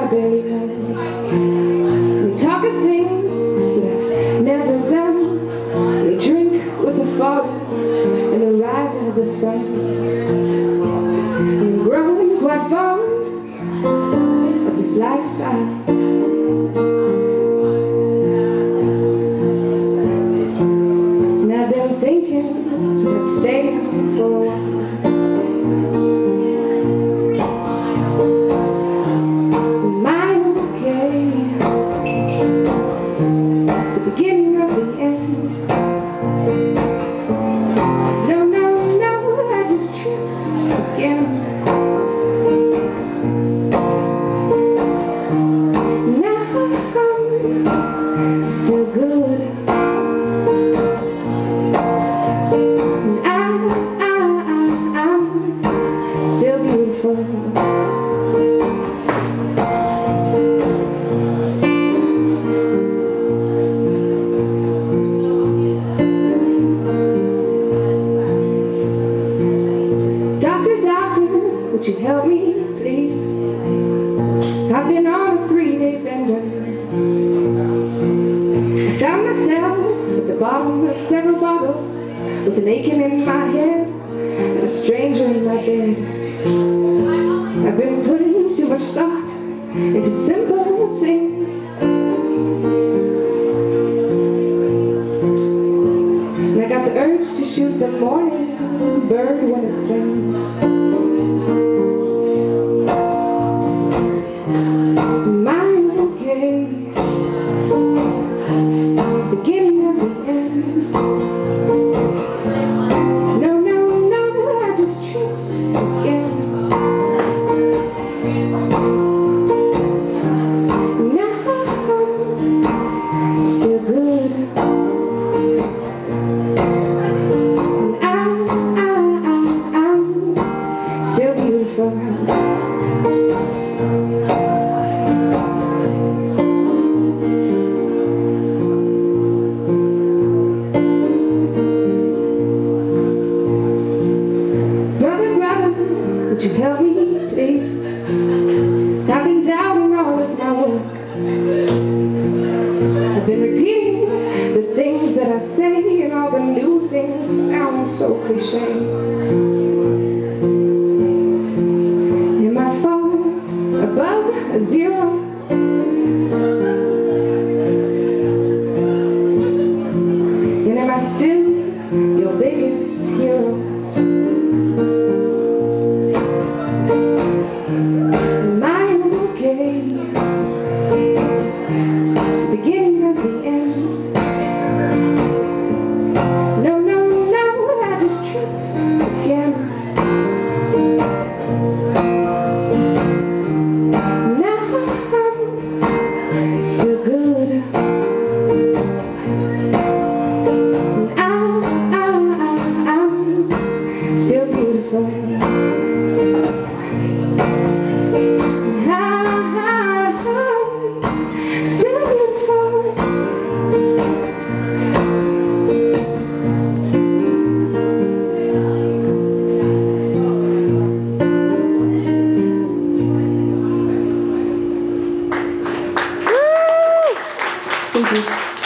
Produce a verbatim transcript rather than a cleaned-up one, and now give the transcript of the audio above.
barely know. We talk of things that I've never done. We drink with the fall and the rising of the sun. I'm growing quite fond of this lifestyle. And I've been thinking about staying for a while. Would you help me, please? I've been on a three-day bender. I found myself at the bottom of several bottles, with an aching in my head and a stranger in my bed. I've been putting too much thought into simple things, and I got the urge to shoot the morning bird when it sings. Would you help me, please? I've been doubting all of my work. I've been repeating the things that I say, and all the new things sound so cliche. Am I far above a zero? And am I still your biggest hero? Thank you.